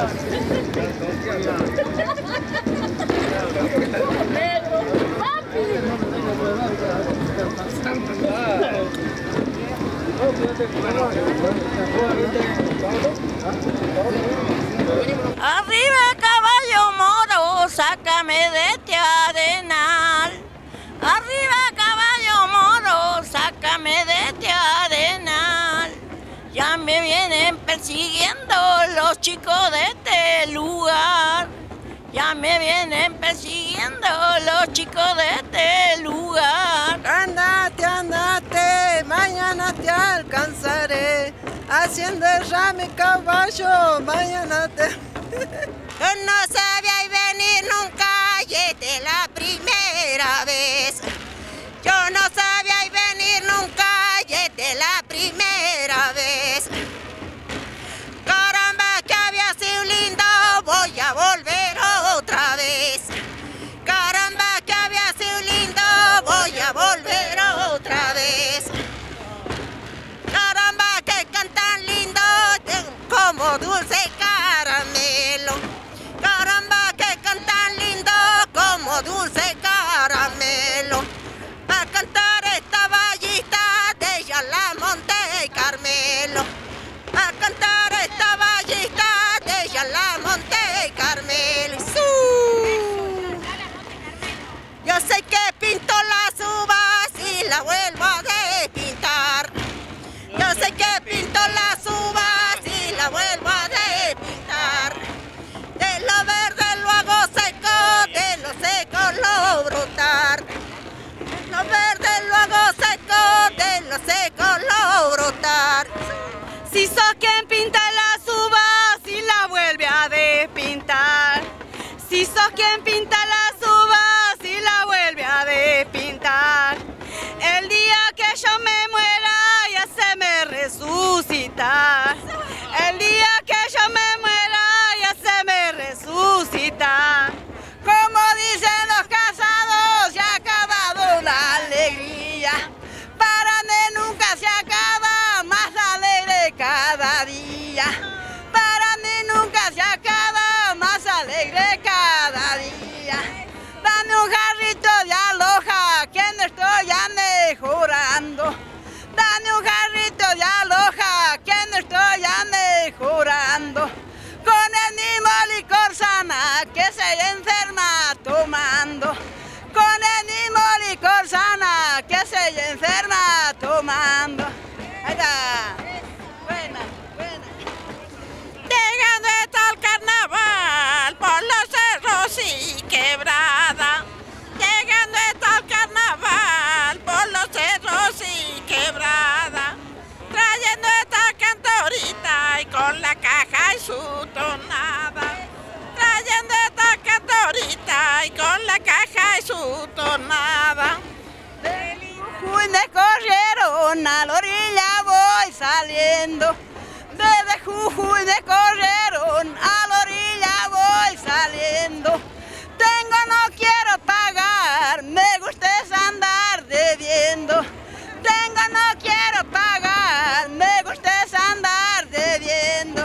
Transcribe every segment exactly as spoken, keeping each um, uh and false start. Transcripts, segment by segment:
Arriba caballo moro, sácame de este arenal. Arriba caballo moro, sácame de este arenal. Ya me vienen persiguiendo los chicos de este lugar. Ya me vienen persiguiendo los chicos de este lugar. Andate, andate, mañana te alcanzaré. Haciendo el rame caballo, mañana te... Yo no sabía venir nunca y esta es la primera vez. Yo no sabía venir nunca y esta es la primera vez. Caramba, que había sido lindo, voy a volver otra vez. Caramba, que había sido lindo, voy a volver otra vez. Caramba, que cantan lindo, como dulce caramelo. Caramba, que cantan lindo, como dulce caramelo. A cantar esta ballista de ella la Monte Carmelo. A cantar esta ballista de ella la Monte Carmelo. ¡Sú! Yo sé que pinto las uvas y la vuelvo a despintar. Yo sé que pinto las uvas y la vuelvo a despintar. De lo verde lo hago seco, de lo seco lo brotar. De lo verde lo hago seco, de lo seco lo brotar. Si sos quien pinta las uvas y la vuelve a despintar. Si sos quien pinta las uvas y la vuelve a despintar. El día que yo me muera ya se me resucita. El día que yo me muera ya se me resucita. Como dicen los casados, ya ha acabado la alegría. Para mí nunca se acaba, más alegre cada día. Para mí nunca se acaba, más alegre cada día. Dame un jarrito de aloja, que me estoy ya mejorando. Dame un jarrito de aloja, que me estoy ya mejorando. Con el mismo licor sana, que se enferma tomando. Con el mismo licor sana, que se enferma tomando. Ahí está. Buena, buena. Llegando está el carnaval por los cerros y quebrada. Llegando está el carnaval por los cerros y quebrada. Trayendo esta cantorita y con la caja y su tonada. Trayendo esta cantorita y con la caja y su tonada. Jujuy me corrieron, a la orilla voy saliendo. Desde Jujuy me corrieron, a la orilla voy saliendo. Tengo, no quiero pagar, me gusta es andar debiendo. Tengo, no quiero pagar, me gusta es andar debiendo.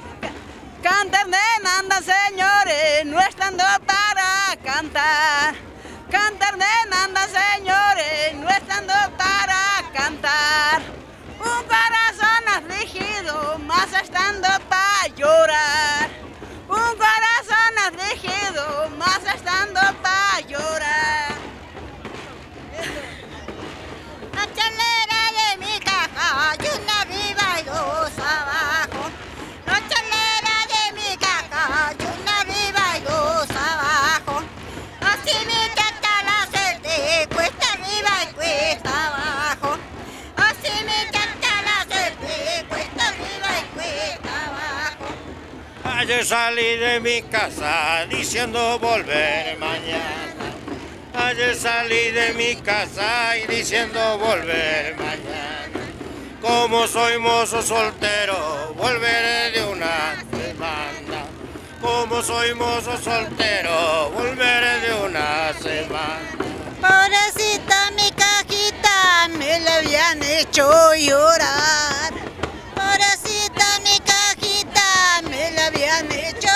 Cantar de nada, señores, no estando para cantar. Cantar de nada, señores, no estando para cantar. Un corazón afligido, más estando para llorar. Un corazón afligido, más estando para llorar. La chelera de mi caja, y una arriba y dos abajo. La chelera de mi caja, y una arriba y dos abajo. Así mi canta la suerte, cuesta arriba y cuesta abajo. Así mi canta la suerte, cuesta arriba y cuesta abajo. Ayer salí de mi casa diciendo volver mañana. Ayer salí de mi casa y diciendo volver mañana. Como soy mozo soltero, volveré de una semana. Como soy mozo soltero, volveré de una semana. Pobrecita mi cajita, me la habían hecho llorar. Pobrecita mi cajita, me la habían hecho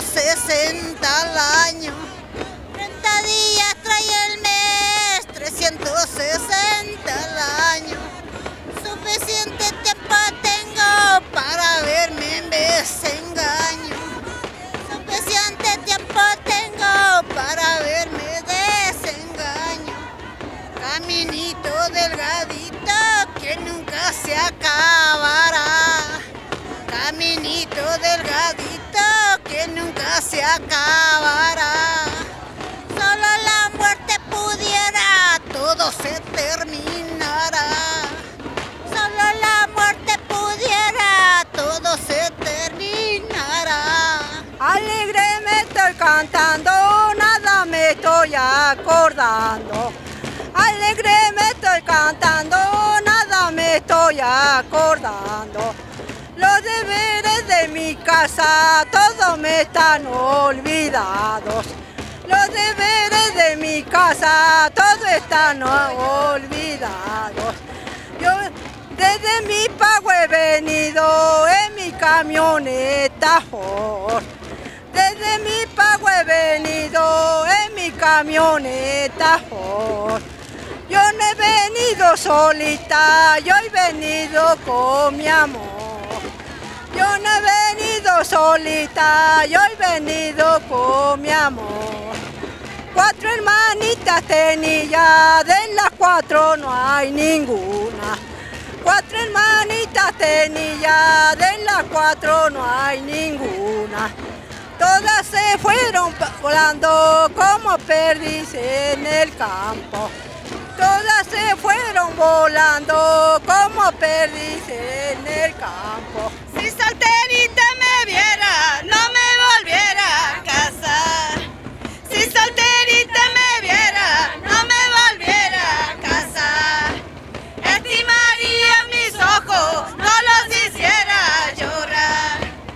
sesenta al año. treinta días trae el mes, trescientos sesenta al año. Suficiente tiempo tengo para verme en desengaño. Suficiente tiempo tengo para verme desengaño. Caminito delgadito que nunca se acabará. Caminito delgadito que nunca se acabará. Solo la muerte pudiera, todo se terminará. Solo la muerte pudiera, todo se terminará. Alegre me estoy cantando, nada me estoy acordando. Alegre me estoy cantando, nada me estoy acordando. Los deberes de mi casa todos me están olvidados. Los deberes de mi casa todos están olvidados. Yo desde mi pago he venido en mi camioneta Ford. Desde mi pago he venido en mi camioneta Ford. Yo no he venido solita, yo he venido con mi amor. Yo no he venido solita, yo he venido con mi amor. Cuatro hermanitas tenía, de las cuatro no hay ninguna. Cuatro hermanitas tenía, de las cuatro no hay ninguna. Todas se fueron volando como perdices en el campo. Todas se fueron volando como perdices en el campo. Si solterita me viera, no me volviera a casar. Si solterita me viera, no me volviera a casar. Estimaría mis ojos, no los hiciera llorar.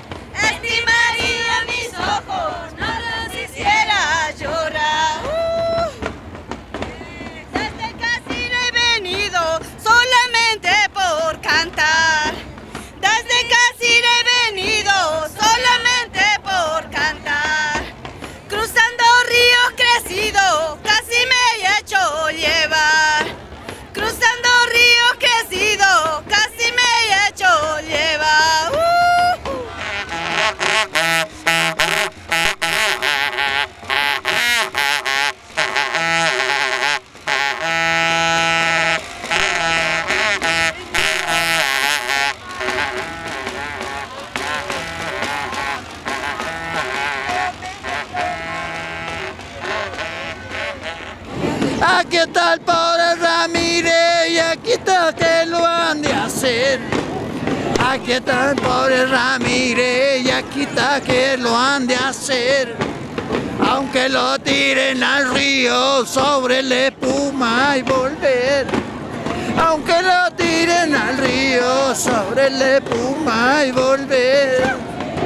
Estimaría mis ojos, no los hiciera llorar. Uh. Desde casi no he venido solamente por cantar. Desde casi no he venido solamente por cantar. Cruzando ríos crecidos, casi me he hecho llevar. Cruzando ríos crecidos, casi me he hecho llevar. Uh. Aquí está el pobre Ramírez y aquí está que lo han de hacer. Aquí está el pobre Ramírez y aquí está que lo han de hacer. Aunque lo tiren al río sobre la espuma y volver. Aunque lo tiren al río sobre la espuma y volver.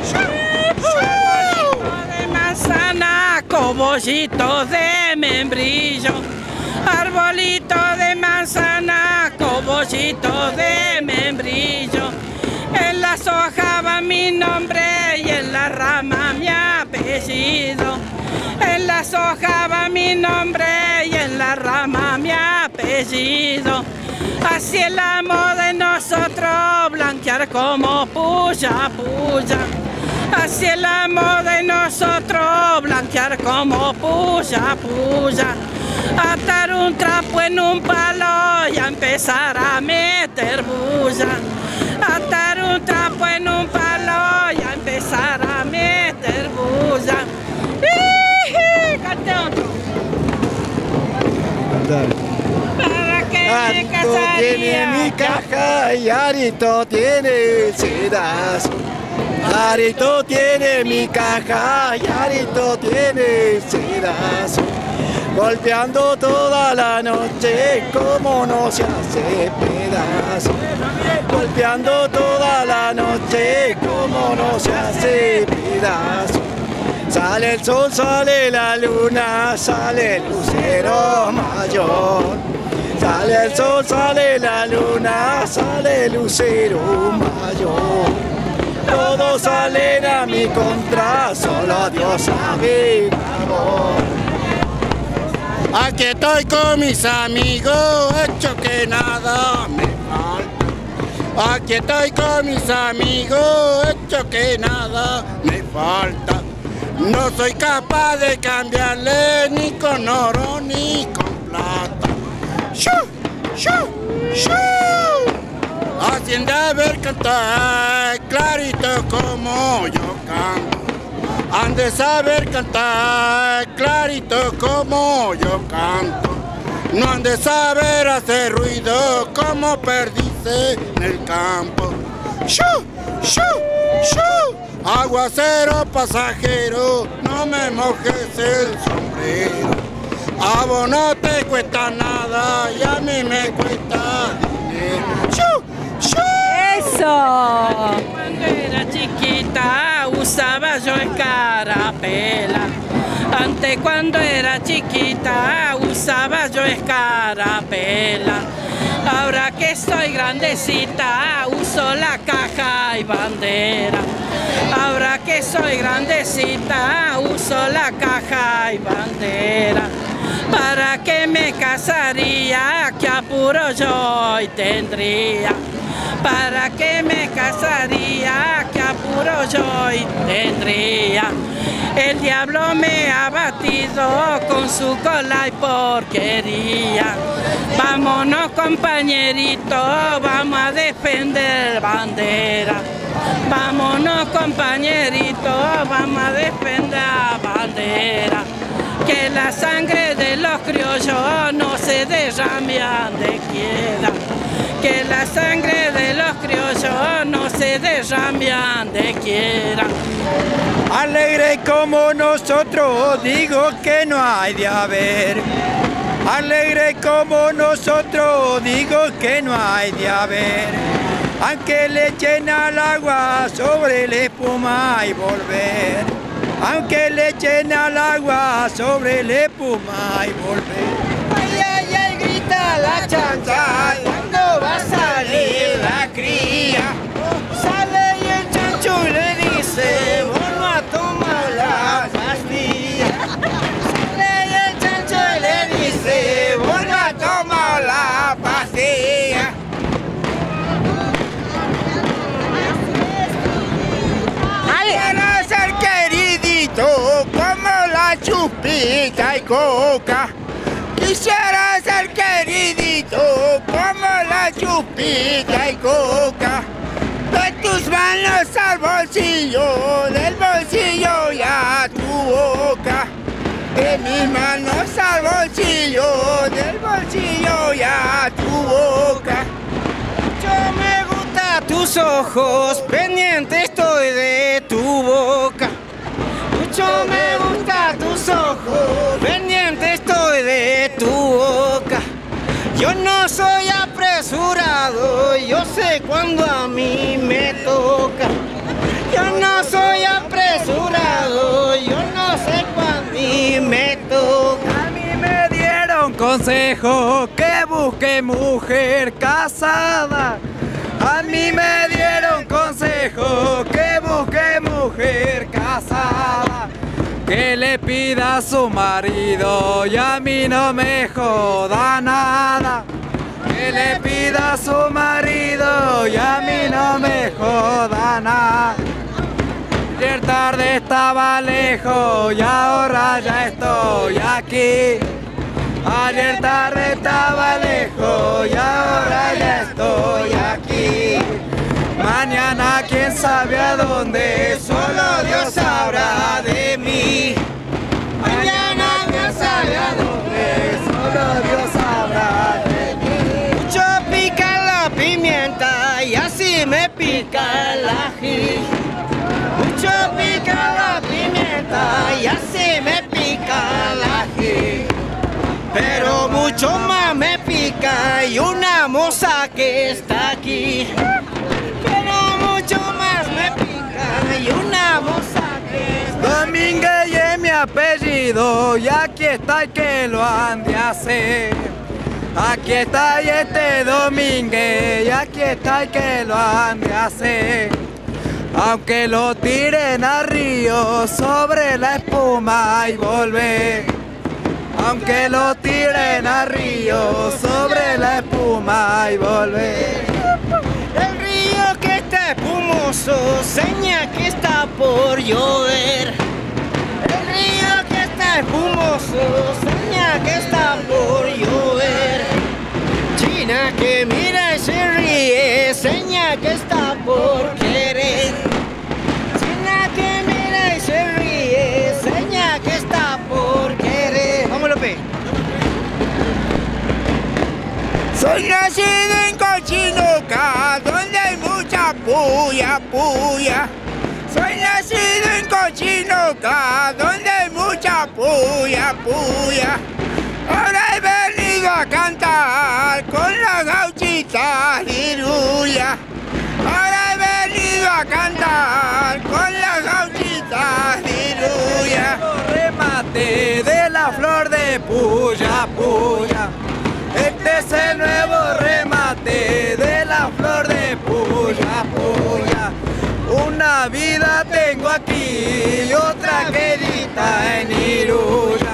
De manzana, cobollito de membrillo. Arbolito de manzana, cobollito de membrillo. En las hojas va mi nombre y en la rama mi apellido. En las hojas va mi nombre y en la rama mi apellido. Así el amo de nosotros blanquear como puya, puya. Así el amo de nosotros blanquear como puya, puya. Atar un trapo en un palo y a empezar a meter bulla. Atar un trapo en un palo y a empezar a meter bulla. Cante otro. Para que me Arito tiene mi casaría. caja y Arito tiene sedas. Arito tiene mi caja y Arito tiene sedas. Golpeando toda la noche como no se hace pedazo. Golpeando toda la noche como no se hace pedazo. Sale el sol, sale la luna, sale el lucero mayor. Sale el sol, sale la luna, sale el lucero mayor. todos salen a mi contra, solo Dios sabe mi amor. Aquí estoy con mis amigos, hecho que nada me falta. Aquí estoy con mis amigos, hecho que nada me falta. No soy capaz de cambiarle ni con oro ni con plata. ¡Shu! ¡Shu! ¡Shu! Haciendo a ver cantar clarito como yo canto. Han de saber cantar clarito como yo canto. No han de saber hacer ruido como perdices en el campo. ¡Shu! ¡Shu! ¡Shu! Aguacero pasajero, no me mojes el sombrero. A vos no te cuesta nada y a mí me cuesta dinero. ¡Shu! ¡Shu! ¡Eso! Cuando era chiquita usaba yo escarapela. Antes cuando era chiquita usaba yo escarapela. Ahora que soy grandecita uso la caja y bandera. Ahora que soy grandecita uso la caja y bandera. ¿Para qué me casaría? ¿Qué apuro yo hoy tendría? ¿Para qué me casaría? ¿Qué apuro yo hoy tendría? El diablo me ha batido con su cola y porquería. Vámonos compañeritos, vamos a defender bandera. Vámonos compañeritos, vamos a defender bandera. Que la sangre de los criollos no se derrame donde quiera. Que la sangre de los criollos no se derrame donde quiera. Alegre como nosotros, digo que no hay de haber. Alegre como nosotros, digo que no hay de haber. Aunque le echen al agua sobre la espuma y volver. Aunque le echen al agua sobre la espuma y volver. Ay, ay, ay, grita la chancha, ¿cuándo va a salir la cría? Sale y el chancho le dice, vuelvo a tomar la pastilla. Sale y el chancho le dice, vuelvo a tomar la pastilla. Quiero ser queridito como la Chupita y Coca. Quisiera ser queridito como la Chupita y Coca. De tus manos al bolsillo, del bolsillo y a tu boca. De mis manos al bolsillo, del bolsillo y a tu boca. Yo me gustan tus ojos, pendiente estoy de tu boca. Mucho me gustan tus ojos, pendiente estoy de tu boca. Yo no soy apresurado, yo sé cuando a mí me toca. Yo no soy apresurado, yo no sé cuando a mí me toca. A mí me dieron consejo que busque mujer casada. A mí me dieron consejo que busque mujer casada. Que le pida a su marido y a mí no me joda nada. Que le pida a su marido y a mí no me joda nada. Ayer tarde estaba lejos y ahora ya estoy aquí. Ayer tarde estaba lejos y ahora ya estoy aquí. Mañana quién sabe a dónde, solo Dios sabrá de mí. Mañana quién sabe a dónde, solo Dios sabrá de mí. Mucho pica la pimienta y así me pica el ají. Mucho pica la pimienta y así me pica el ají. Pero mucho más me pica y una moza que está aquí. Pero mucho más me pica y una moza que está aquí. Domínguez y es mi apellido y aquí está el que lo han de hacer. Aquí está y este Domínguez y aquí está el que lo han de hacer. aunque lo tiren al río sobre la espuma y volver. Aunque lo tiren al río sobre la espuma y volver. El río que está espumoso seña que está por llover. El río que está espumoso seña que está por llover. China que mira y se ríe seña que está por querer. China que mira y se ríe seña que está por querer. Vamos, López. Soy nacido en Cochinoca, donde hay mucha puya, puya. Soy nacido en Cochinoca, donde hay mucha puya, puya. Ahora he venido a cantar con la gauchita Iruya. Ahora he venido a cantar con la gauchita Iruya. Remate de la flor de puya, puya. Este es el nuevo remate de la flor de puya, puya. Una vida tengo aquí y otra quedita en Iruya.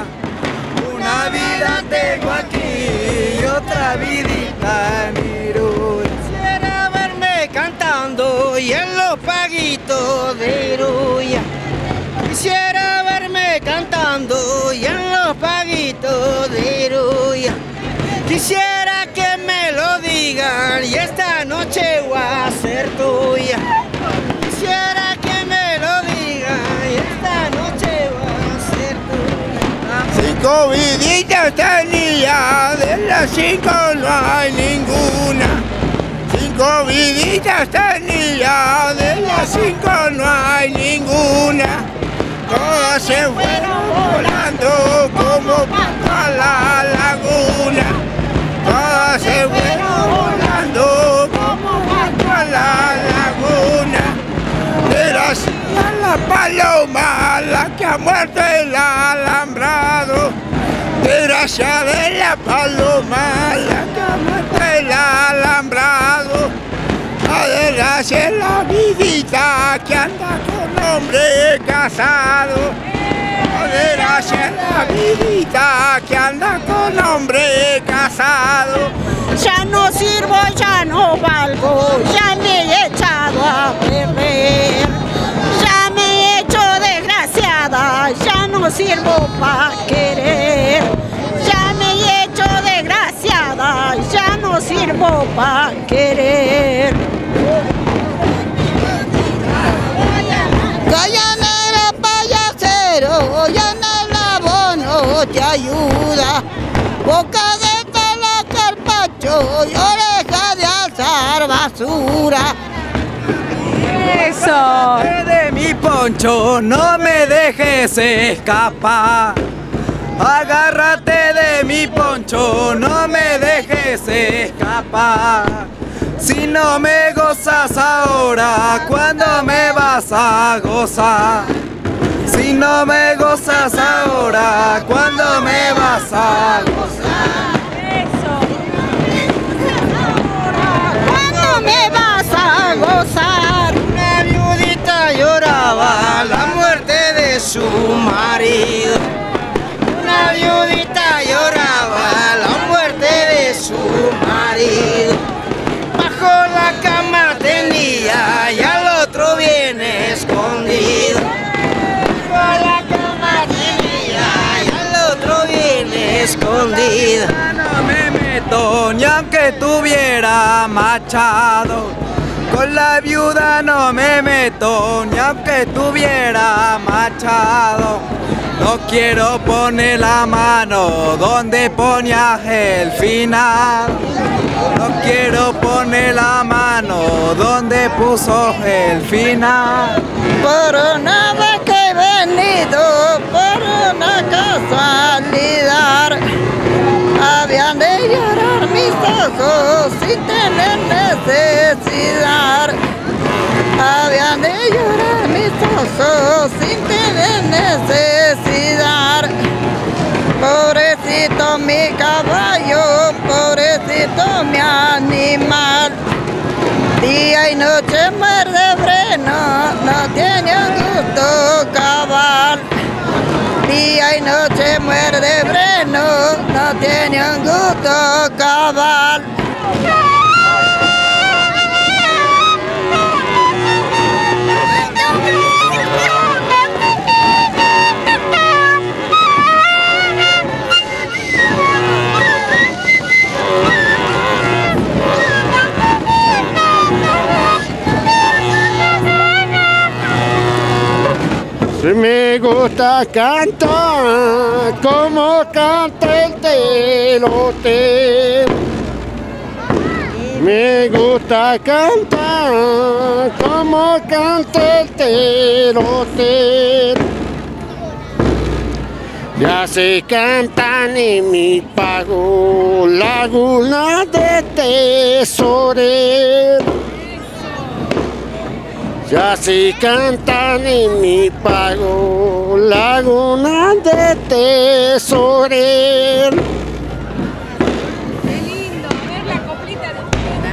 Una vida tengo aquí y otra vidita en Iruya. Quisiera verme cantando y en los paguitos de Iruya. Quisiera verme cantando y en los paguitos de Iruya. Quisiera que me lo digan y esta noche voy a ser tuya. Quisiera que me lo digan y esta noche voy a ser tuya. Cinco viditas tenía, de las cinco no hay ninguna. Cinco viditas tenía, de las cinco no hay ninguna. Todas se fueron volando como para la laguna. Todas se fueron volando como para la laguna. Desgracia la paloma, la que ha muerto el alambrado. Desgracia de la paloma, la que ha muerto el alambrado. La desgracia es la vidita que anda con hombre casado. La desgracia es la vidita que anda con hombre casado. Ya no sirvo, ya no valgo, ya me he echado a perder. Ya me he hecho desgraciada, ya no sirvo pa' querer. Ya me he hecho desgraciada, ya no sirvo pa' querer. Calla negra payasero, ya en el abono te ayuda. Boca de tala carpacho y oreja de alzar basura. Eso. De mi poncho, no me dejes escapar. Agárrate de mi poncho, no me dejes escapar. Si no me gozas ahora, ¿cuándo me vas a gozar? Si no me gozas ahora, ¿cuándo me vas a gozar? Eso. ¿Cuándo me vas a gozar? Una viudita lloraba la muerte de su marido. Una viudita lloraba la muerte de su marido. Bajo la cama tenía y al otro viene escondido. Bajo la cama tenía y al otro viene escondido. No me meto ni aunque tuviera machado. Con la viuda no me meto ni aunque tuviera machado. No quiero poner la mano donde ponías el final. No quiero poner la mano donde puso el final. Por una vez que he venido, por una casualidad, habían de llorar mis ojos sin tener necesidad. Habían de llorar mis ojos sin tener necesidad. Pobrecito mi caballo, pobrecito mi animal. Día y noche muerde freno, no tiene un gusto cabal. Día y noche muerde freno, no tiene un gusto cabal. Me gusta cantar como canta el telote. Me gusta cantar como canta el telote. Ya se cantan en mi pago laguna de tesorero. Ya se cantan en mi pago laguna de tesorero. Qué lindo, a ver la coplita de Juliana.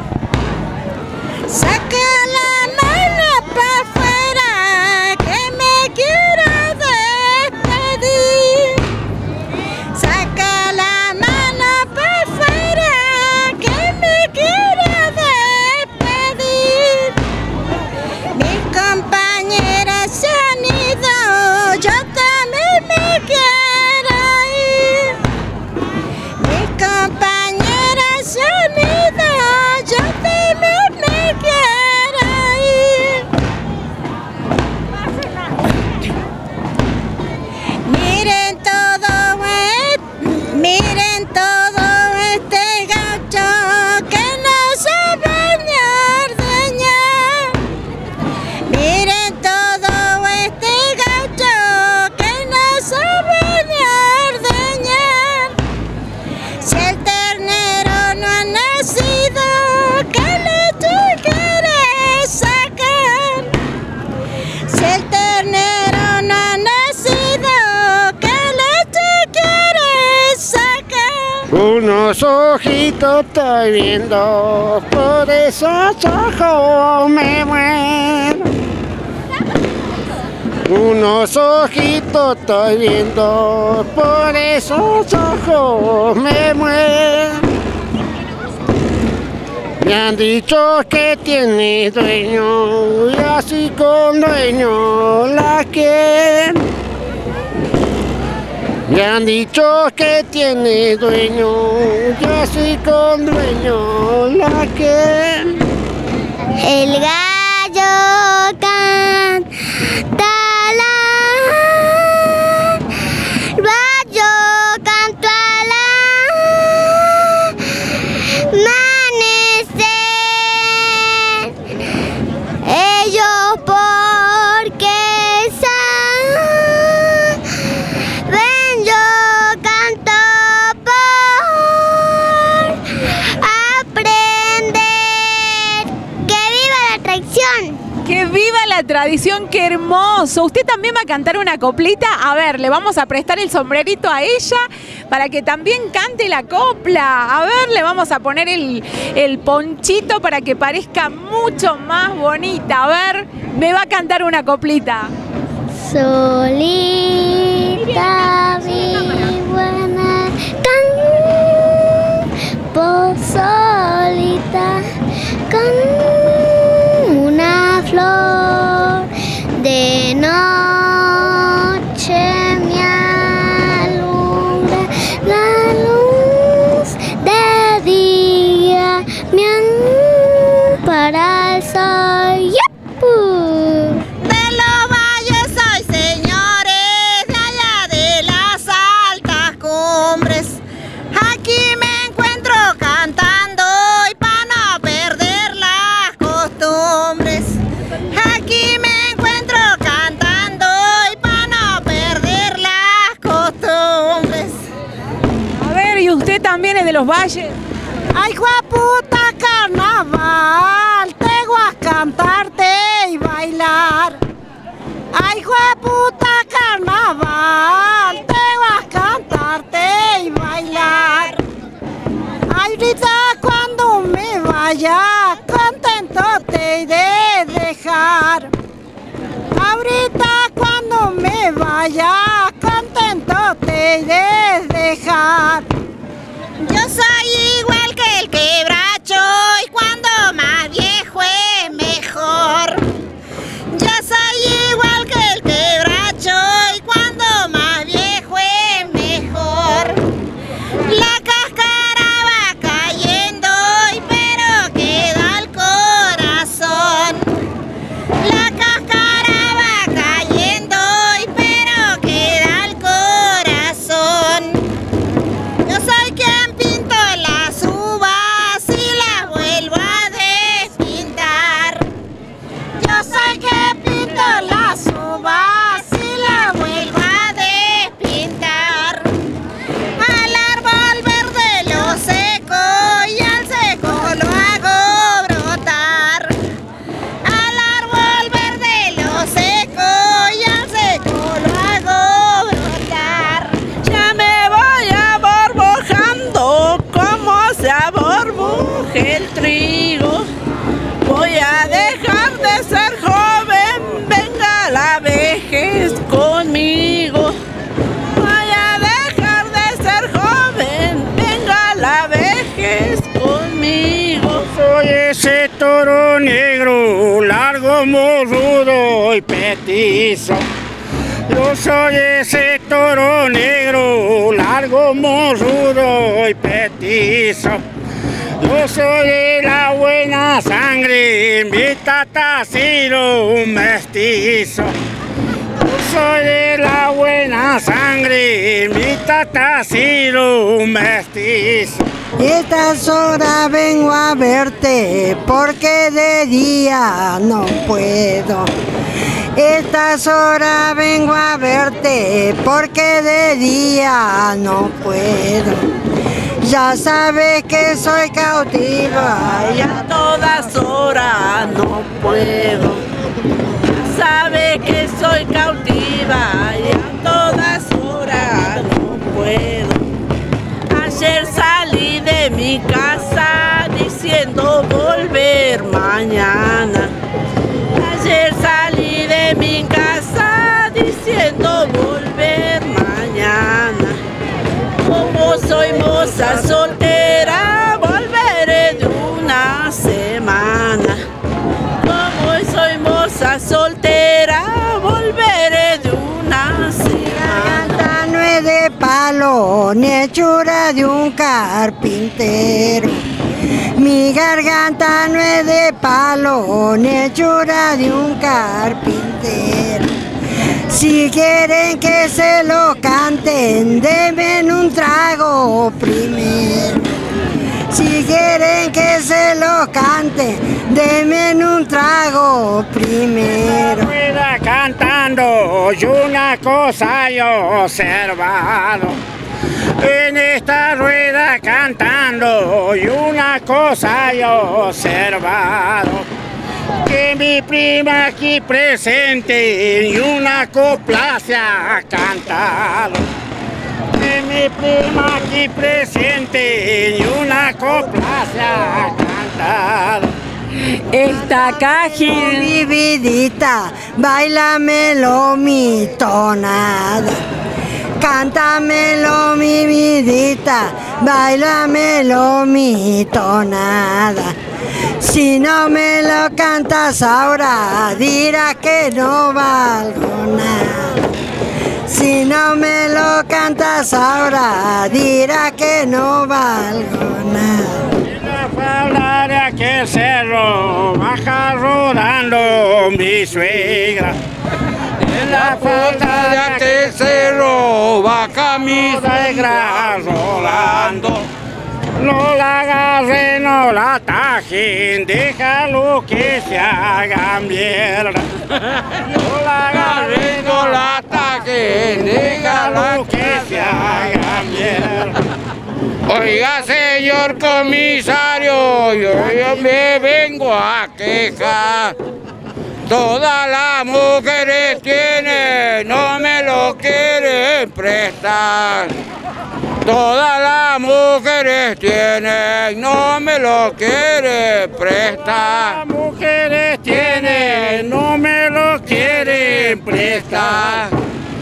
Saca la mano pa' afuera que me quiero despedir. Saca la mano pa' afuera que me quiero despedir. Mis compañeras se han ido, yo también me quiero ir. Mis compañeras se han ido, yo también me quiero ir. Miren todo, e- miren todo este gaucho que no sabe ni ordeñar. Miren todo este gaucho que no sabe ni ordeñar. Si el ternero no ha nacido, ¿qué leche quiere sacar? Si el ternero no ha nacido, ¿qué leche quiere sacar? Unos ojitos estoy viendo, por esos ojos me muero. Unos ojitos estoy viendo, por esos ojos me muero. Me han dicho que tiene dueño y así con dueño la quiero. Me han dicho que tiene dueño y así con dueño la quiero. El gallo canta la, el gallo canta al amanecer. Ellos porque saben, yo canto por aprender. ¡Que viva la tradición! ¡Que viva la tradición! ¡Qué hermoso! ¿Usted también va a cantar una coplita? A ver, le vamos a prestar el sombrerito a ella para que también cante la copla. A ver, le vamos a poner el, el ponchito para que parezca mucho más bonita. A ver, me va a cantar una coplita. Solita vivo en el campo, solita con una flor de noche me alumbra, la luz de día me ampara el sol. ¡Yapu! De los valles soy, señores, de allá de las altas cumbres. Aquí me encuentro cantando y para no perder las costumbres. Aquí me encuentro cantando y para no perder las costumbres. A ver, ¿y usted también es de los valles? Ay, guaputa carnaval, te voy a cantarte y bailar. Ay, guaputa carnaval, te voy a cantarte y bailar. Ay, ahorita cuando me vaya, canten pronto te iré a dejar. Yo soy igual que el quebracho y cuando más viejo es mejor. Yo soy igual que el quebracho y cuando más viejo es mejor. La cáscara va cayendo y pero queda el corazón. La cáscara va cayendo y pero queda el corazón. Yo soy quien pinto las uvas y las vuelvo a despintar. Yo soy quien pinto las uvas y las vuelvo a despintar. Al árbol verde lo seco y al seco lo hago brotar. Al árbol verde lo seco y al seco lo hago brotar. Ya me voy aborbojando como se aborbuja el trigo. Voy a dejar de ser joven, venga la vejez conmigo. Voy a dejar de ser joven, venga la vejez conmigo. Soy ese toro negro, largo, morrudo y petizo. Yo soy ese toro negro, largo, morrudo y petizo. Yo soy de la buena sangre, mi tata ha sido un mestizo. Yo soy de la buena sangre, mi tata ha sido un mestizo. Estas horas vengo a verte porque de día no puedo. Estas horas vengo a verte porque de día no puedo. Ya sabes que soy cautiva y a todas horas no puedo. Ya sabes que soy cautiva y a todas horas no puedo. Ayer salí de mi casa diciendo volver mañana. Ayer salí de mi casa diciendo volver mañana. Como soy moza soltera, volveré de una semana. Como soy moza soltera, volveré de una semana. Mi garganta no es de palo, ni hechura de un carpintero. Mi garganta no es de palo, ni hechura de un carpintero. Si quieren que se lo canten, denme un trago primero. Si quieren que se lo canten, denme un trago primero. Rueda cantando y una cosa yo he observado. En esta rueda cantando y una cosa yo he observado. Que mi prima aquí presente y una copla se ha cantado. Que mi prima aquí presente y una copla se ha cantado. Esta cajita dividita, báilamelo mi tonada. Cántamelo mi vidita, báilamelo mi tonada. Si no me lo cantas ahora, dirás que no valgo nada. Si no me lo cantas ahora, dirás que no valgo nada. En la falda de aquel cerro baja rodando mi suegra. En la falda de aquel cerro baja mi suegra rodando. No la agarren, no la atajen, déjalo que se haga mierda. No la agarren, no la atajen, déjalo que se haga mierda. Oiga, señor comisario, yo, yo me vengo a quejar. Todas las mujeres tienen, no me lo quieren prestar. Todas las mujeres tienen, no me lo quieren prestar. Las mujeres tienen, no me lo quieren prestar.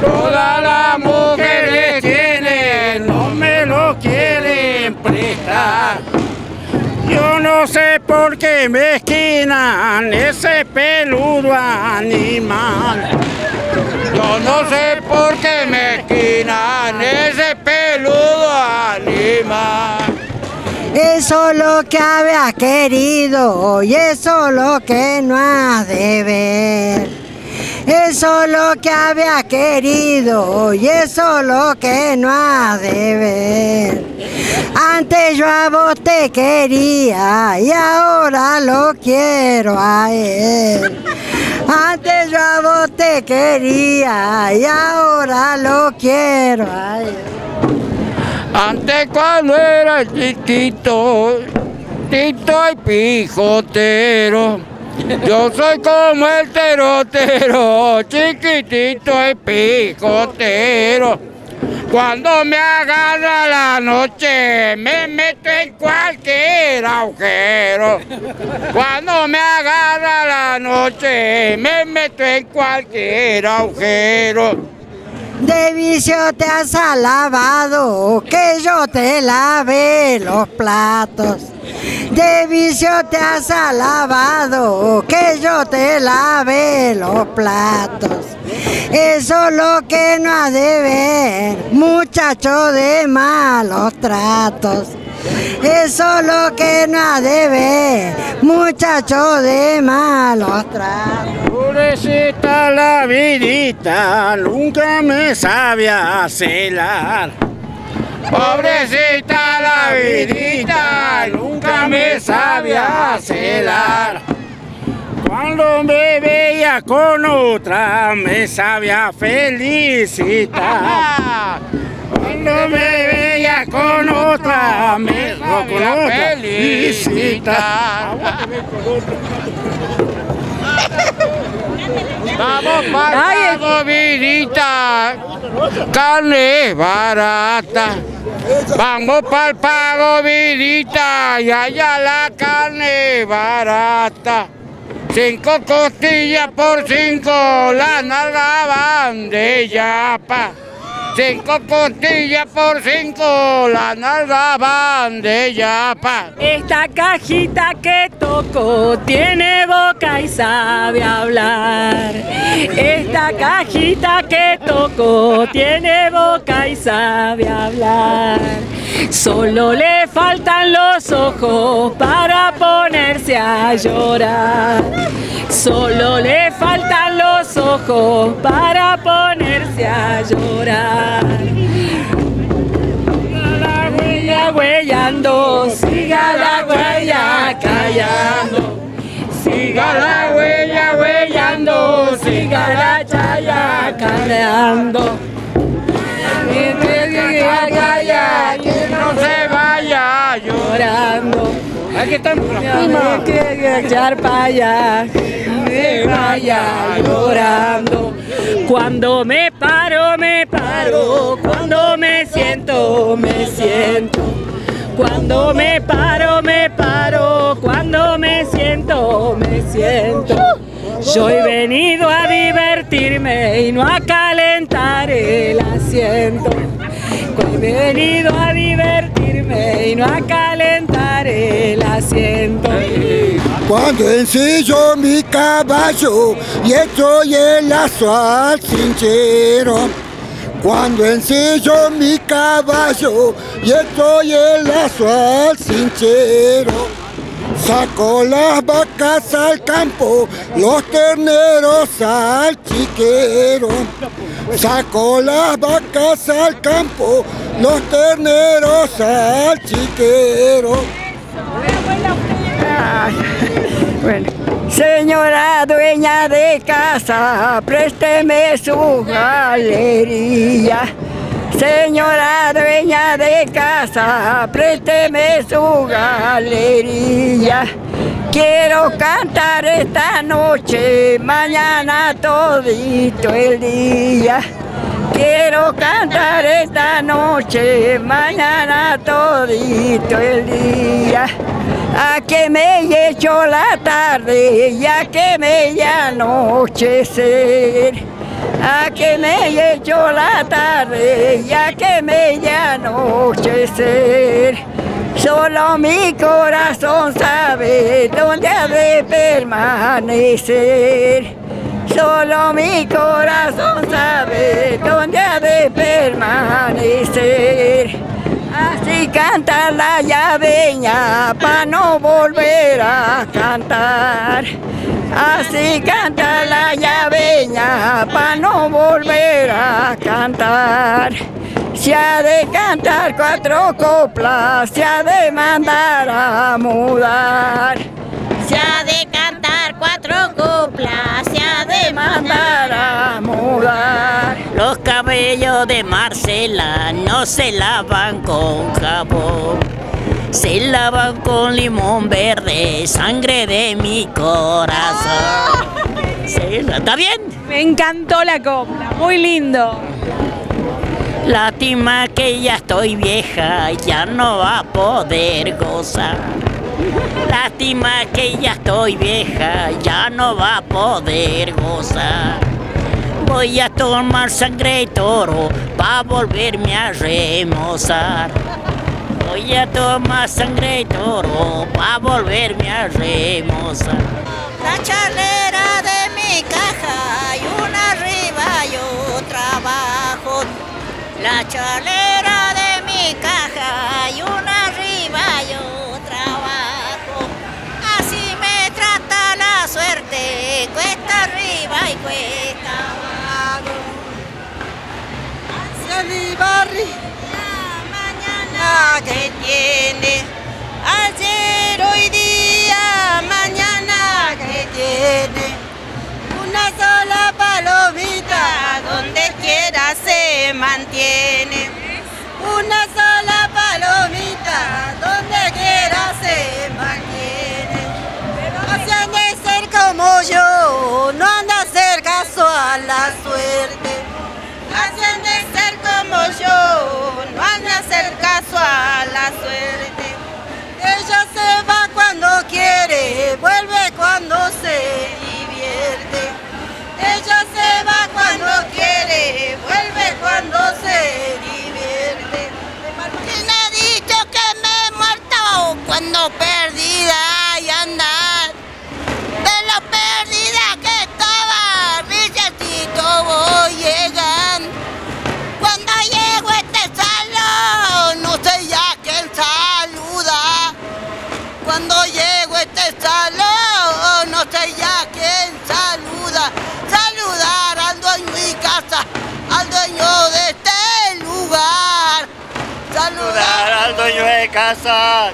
Todas las mujeres tienen, no me lo quieren prestar. Yo no sé por qué me esquinan ese peludo animal. Yo no sé por qué me esquinan ese peludo animal. Eso es lo que había querido y eso es lo que no has de ver. Eso es lo que había querido y eso es lo que no has de ver. Antes yo a vos te quería y ahora lo quiero a él. Antes yo a vos te quería y ahora lo quiero a él. Antes cuando era chiquito, tito y pijotero, yo soy como el terotero, chiquitito y pijotero. Cuando me agarra la noche, me meto en cualquier agujero. Cuando me agarra la noche, me meto en cualquier agujero. De vicio te has alabado, que yo te lave los platos. De vicio te has alabado, que yo te lave los platos. Eso es lo que no has de ver, muchacho de malos tratos. Eso es lo que no has de ver, muchacho de malos tratos. Pobrecita la vidita, nunca me sabía celar. Pobrecita la vidita, nunca me sabía celar. Cuando me veía con otra, me sabía felicitar. Cuando me veía con otra, me sabía felicitar. Vamos para la vidita, carne barata. Vamos para el pago vidita y allá la carne barata. Cinco costillas por cinco, la nalga van de yapa. Cinco costillas por cinco, la nalga van de yapa. Esta cajita que toco tiene boca y sabe hablar. Esta cajita que toco tiene boca y sabe hablar. Solo le faltan los ojos para ponerse a llorar. Solo le faltan los ojos para ponerse a llorar. Siga la huella huellando, siga la huella callando. Siga la huella huellando, siga la chaya callando. Que no se vaya llorando. Aquí estamos, no que echar para allá, me vaya llorando. Cuando me paro, me paro. Cuando me siento, me siento. Cuando me paro, me paro. Cuando me siento, me siento. Yo he venido a divertirme y no a calentar el asiento. He venido a divertirme y no a calentar el asiento. Cuando ensillo mi caballo y estoy el lazo al cinchero. Cuando ensillo mi caballo y estoy el lazo al cinchero. Saco las vacas al campo, los terneros al chiquero. Saco las vacas al campo, los terneros al chiquero. Bueno. Señora dueña de casa, présteme su galería. Señora dueña de casa, présteme su galería. Quiero cantar esta noche, mañana todito el día. Quiero cantar esta noche, mañana todito el día. A que me echo la tarde y a que me anochecer. a que me echó la tarde y a que me de anochecer. Solo mi corazón sabe dónde ha de permanecer. Solo mi corazón sabe dónde ha de permanecer. Así canta la llaveña pa' no volver a cantar. Así canta la llaveña pa' no volver a cantar. Se ha de cantar cuatro coplas, se ha de mandar a mudar. Se ha de cantar cuatro coplas, se ha de mandar a mudar. Los cabellos de Marcela no se lavan con jabón, se lavan con limón verde, sangre de mi corazón. Sí, ¿está bien? Me encantó la copla, muy lindo. Lástima que ya estoy vieja, ya no va a poder gozar. Lástima que ya estoy vieja, ya no va a poder gozar. Voy a tomar sangre y toro pa' volverme a remozar. Voy a tomar sangre y toro pa' volverme a remozar. La charlera de mi caja y una arriba y otra abajo. La charlera de mi caja y una arriba y otra abajo. Así me trata la suerte, cuesta arriba y cuesta abajo. Hacia mi barrio, la mañana que tiene, ayer, hoy día, mañana que tiene. Una sola palomita, donde quiera se mantiene. Una sola palomita, donde quiera se mantiene. Hacen de ser como yo, no han de hacer caso a la suerte. Hacen de ser como yo, no han de hacer caso a la suerte. Ella se va cuando quiere, vuelve cuando se divierte. Ella se va cuando quiere, vuelve cuando se divierte. ¿Quién ha dicho que me he muerto cuando perdida y andar? De lo perdida que estaba, Richardito voy llegando. Cuando llego a este salón, no sé ya quién saluda. Cuando llego a este salón, no sé ya quién saluda. Saludar al dueño de casa, al dueño de este lugar. Saludar al dueño de casa.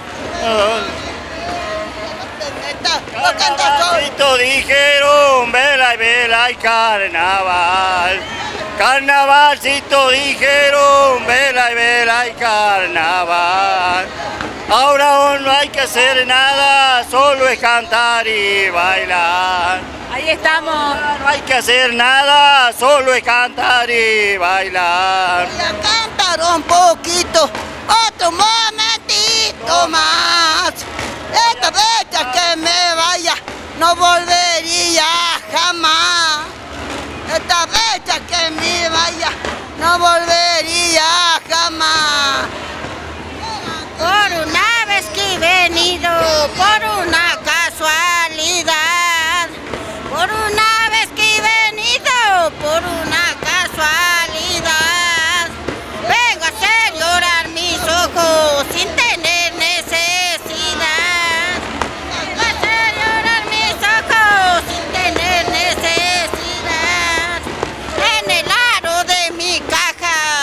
Carnavalcito dijeron, vela y vela y carnaval. Carnavalcito dijeron, vela y vela y carnaval. Ahora no hay que hacer nada, solo es cantar y bailar. Ahí estamos. No hay que hacer nada, solo es cantar y bailar. Voy a cantar un poquito, otro momentito más. Esta vez que me vaya, no volvería jamás. Esta vez que me vaya, no volvería jamás. Por una vez que he venido, por una casualidad. Por una vez que he venido, por una casualidad. Vengo a hacer llorar mis ojos sin tener necesidad. Vengo a hacer llorar mis ojos sin tener necesidad. En el aro de mi caja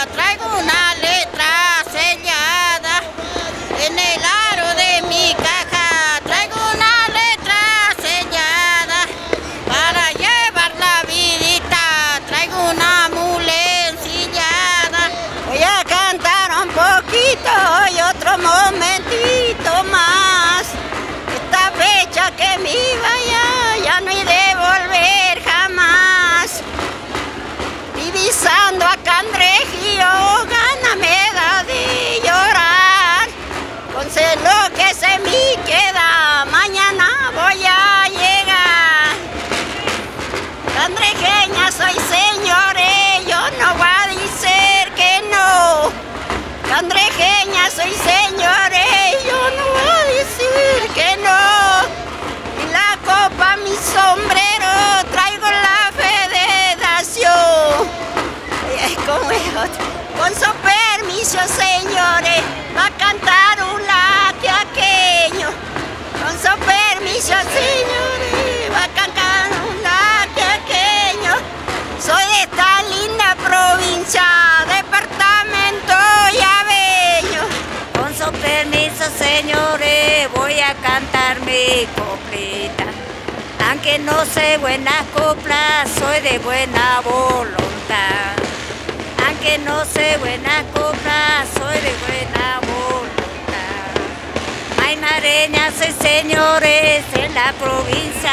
paso y señores, yo no voy a decir que no. Y la copa, mi sombrero, traigo la federación. Ay, ¿cómo es otro? Con su permiso, señores, va a cantar un laquiaqueño. Con su permiso, señores, va a cantar un laquiaqueño. Soy de esta linda provincia, departamento Yabeño. Con su permiso, señores, voy a cantar mi coplita. Aunque no sé buenas coplas, soy de buena voluntad. Aunque no sé buenas coplas, soy de buena voluntad. Maimareña soy, señores, en la provincia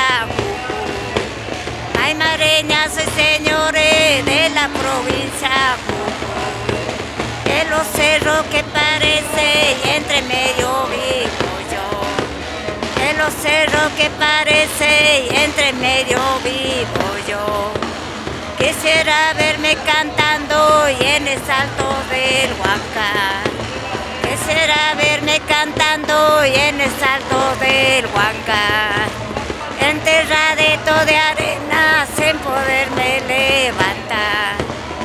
Jujuy. Maimareña soy, señores, de la provincia Jujuy. En los cerros que parece y entre medio vivo yo. En los cerros que parece y entre medio vivo yo. Quisiera verme cantando y en el salto del Huancar. Quisiera verme cantando y en el salto del Huancar. Enterradito de arena sin poderme levantar.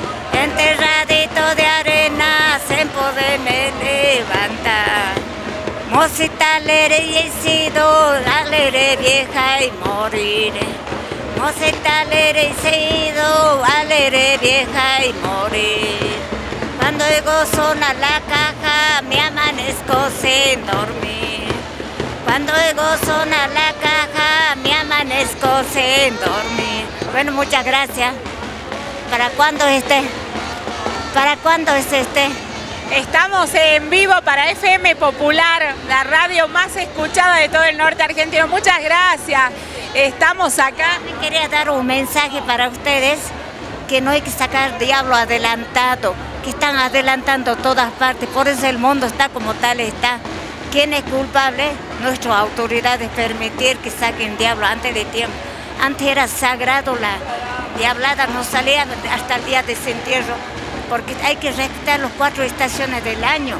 Enterradito de arena sin poderme levantar. Mocita alegre y he sido alegre vieja y moriré. Mocita alegre y sido alegre vieja y morir. Cuando oigo sonar la caja me amanezco sin dormir. Cuando oigo sonar la caja me amanezco sin dormir. Bueno, muchas gracias. ¿Para cuándo es este? ¿Para cuándo es este? Estamos en vivo para F M Popular, la radio más escuchada de todo el norte argentino. Muchas gracias. Estamos acá. Me quería dar un mensaje para ustedes, que no hay que sacar diablo adelantado, que están adelantando todas partes, por eso el mundo está como tal está. ¿Quién es culpable? Nuestras autoridades permitir que saquen diablo antes de tiempo. Antes era sagrado, la diablada no salía hasta el día de su entierro, porque hay que respetar las cuatro estaciones del año.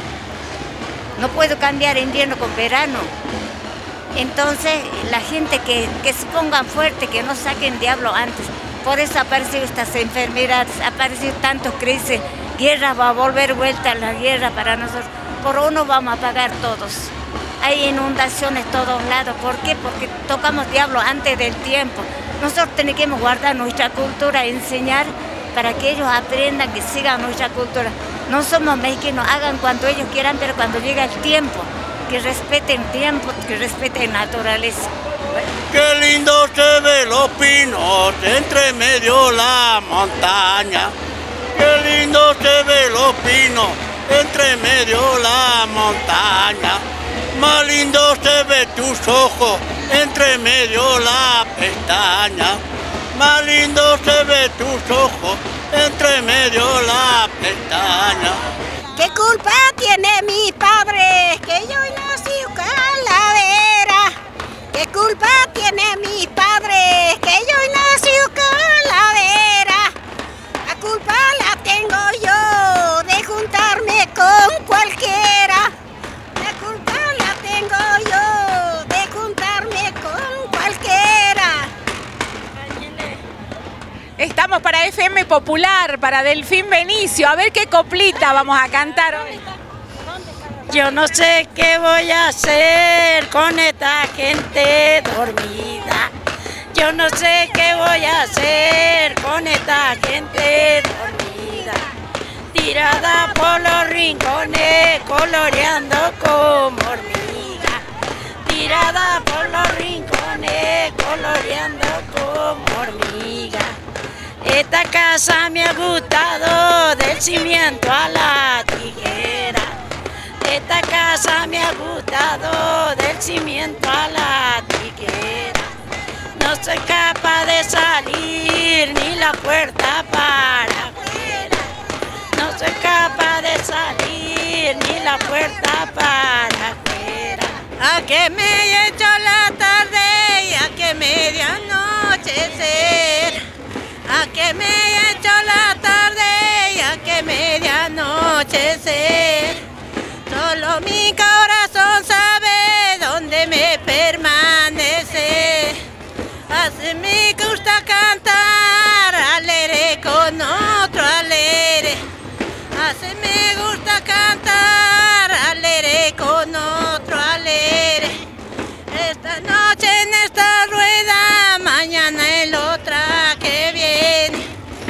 No puedo cambiar invierno con verano. Entonces, la gente que, que se pongan fuerte, que no saquen diablo antes. Por eso aparecen estas enfermedades, aparecen tantas crisis. Guerra va a volver vuelta a la guerra para nosotros. Por uno vamos a pagar todos. Hay inundaciones todos lados. ¿Por qué? Porque tocamos diablo antes del tiempo. Nosotros tenemos que guardar nuestra cultura, enseñar para que ellos aprendan, que sigan nuestra cultura. No somos mexicanos, hagan cuanto ellos quieran, pero cuando llega el tiempo, que respeten tiempo, que respeten naturaleza. Qué lindo se ven los pinos entre medio la montaña. Qué lindo se ven los pinos entre medio la montaña. Más lindo se ve tus ojos entre medio la pestaña. Más lindo se ve tus ojos entre medio la pestaña. ¿Qué culpa tiene mi padre que yo nací calavera? ¿Qué culpa tiene mi padre que yo nací calavera? La culpa la tengo yo de juntarme con cualquiera. La culpa la tengo yo de juntarme con cualquiera. Estamos para F M Popular, para Delfín Benicio. A ver qué coplita vamos a cantar hoy. Yo no sé qué voy a hacer con esta gente dormida. Yo no sé qué voy a hacer con esta gente dormida. Tirada por los rincones, coloreando como hormiga. Tirada por los rincones, coloreando como hormiga. Esta casa me ha gustado del cimiento a la tijera. Esta casa me ha gustado del cimiento a la tijera. No soy capaz de salir ni la puerta para afuera. No soy capaz de salir ni la puerta para afuera. A que me he hecho la tarde y a que medianoche ser. A que me he hecho la tarde y a que medianoche ser. Solo Así me gusta cantar, alegre con otro alegre. Esta noche en esta rueda, mañana en la otra que viene.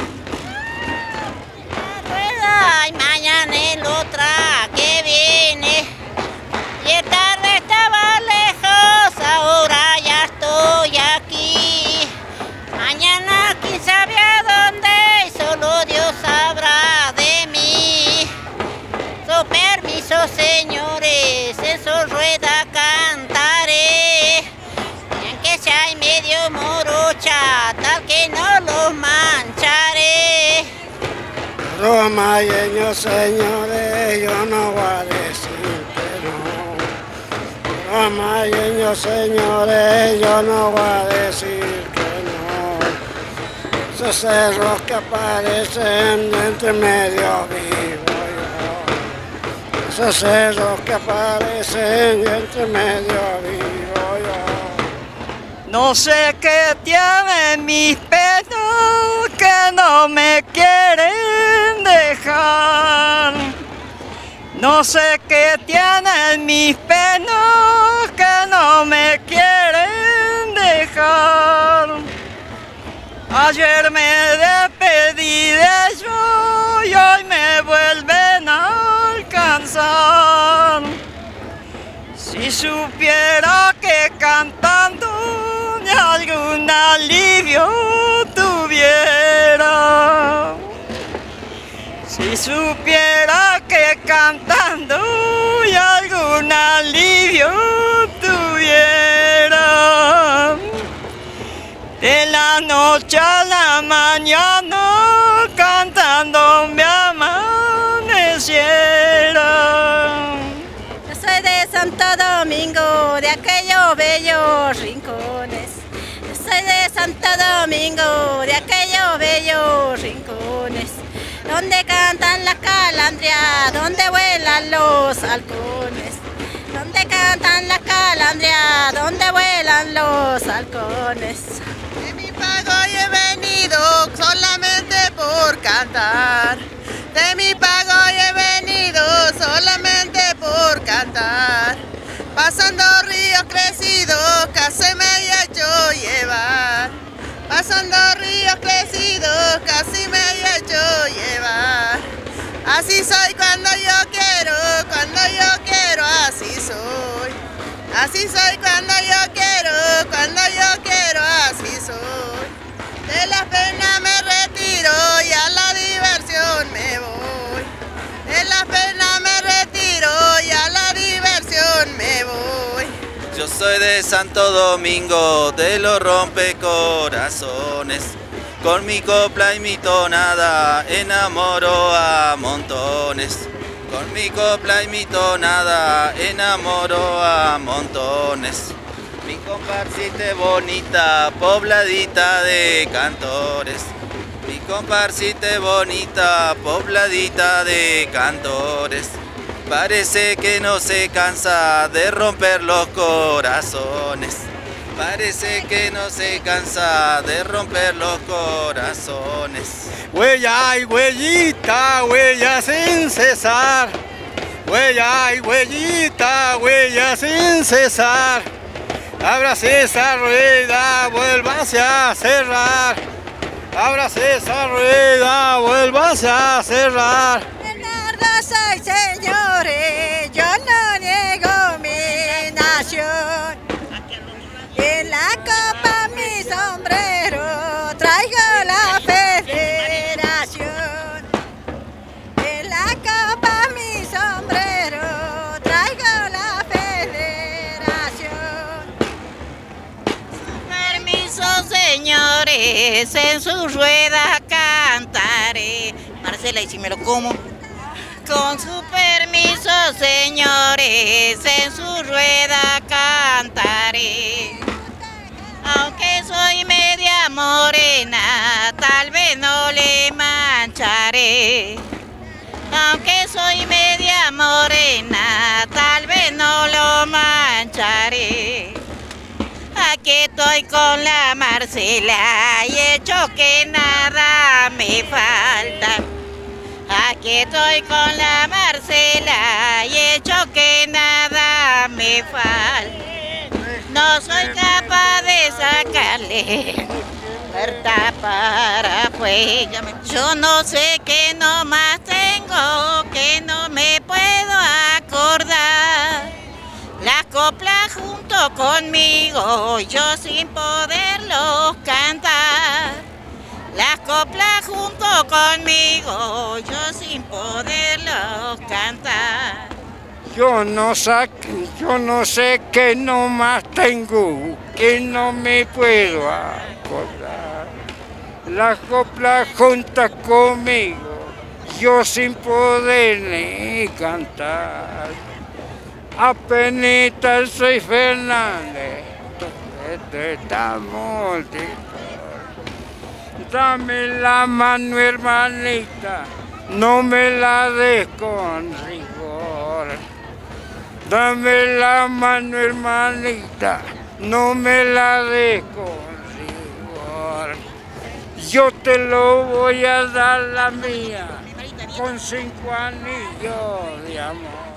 Rueda y mañana en la otra que viene. Y esta tarde estaba lejos, ahora ya estoy aquí. Mañana quién sabe a dónde y solo Dios sabrá de mí. Su permiso, señores, en su rueda cantaré. Y aunque sea medio morocha, tal que no los mancharé. Romayeños, señores, yo no voy a decir que no. Romayeños, señores, yo no voy a decir que no. Esos cerros que aparecen entre medio vivo yo. Esos cerros que aparecen entre medio vivo yo. No sé qué tienen mis penos que no me quieren dejar. No sé qué tienen mis penos que no me quieren dejar. Ayer me despedí de ellos y hoy me vuelven a alcanzar. Si supiera que cantando algún alivio tuviera. Si supiera que cantando y algún alivio tuviera. De la noche a la mañana cantando me amaneciera. Yo soy de Santo Domingo, de aquellos bellos rincones. Yo soy de Santo Domingo, de aquellos bellos rincones. Donde cantan las calandrias, donde vuelan los halcones. Donde cantan las calandrias, donde vuelan los halcones. De mi pago he venido solamente por cantar. De mi pago he venido solamente por cantar. Pasando ríos crecidos, casi me he hecho llevar. Pasando ríos crecidos, casi me he hecho llevar. Así soy cuando yo quiero, cuando yo quiero, así soy. Así soy cuando yo quiero, cuando yo quiero, así soy. De la pena me retiro y a la diversión me voy. De la pena me retiro y a la diversión me voy. Yo soy de Santo Domingo, de los rompecorazones. Con mi copla y mi tonada enamoro a montones. Con mi copla y mi tonada enamoro a montones. Mi comparsita bonita, pobladita de cantores. Mi comparsita bonita, pobladita de cantores. Parece que no se cansa de romper los corazones. Parece que no se cansa de romper los corazones. Huella y huellita, huella sin cesar. Huella y huellita, huella sin cesar. Ábrase esa rueda, vuélvase a cerrar. Ábrase esa rueda, vuélvase a cerrar. Bernardo soy, señores, yo no niego mi nación. En la copa mi sombrero traigo la federación. En la copa mi sombrero traigo la federación. Permiso, señores, en su rueda cantaré. Marcela, ¿y si me lo como? Con su permiso, señores, en su rueda cantaré. Aunque soy media morena, tal vez no le mancharé. Aunque soy media morena, tal vez no lo mancharé. Aquí estoy con la Marcela y he hecho que nada me falta. Aquí que estoy con la Marcela y he hecho que nada me falta. No soy capaz de sacarle puerta para afuera. Yo no sé qué nomás tengo, que no me puedo acordar. Las coplas junto conmigo, yo sin poderlos cantar. Las coplas junto conmigo, yo sin poderlos cantar. Yo no sé, yo no sé qué nomás tengo, que no me puedo acordar. Las coplas juntas conmigo, yo sin poder ni cantar. Apenita soy Fernández, de esta multitud. Dame la mano, hermanita, no me la des con rigor. Dame la mano, hermanita, no me la des con rigor. Yo te lo voy a dar la mía, con cinco anillos de amor.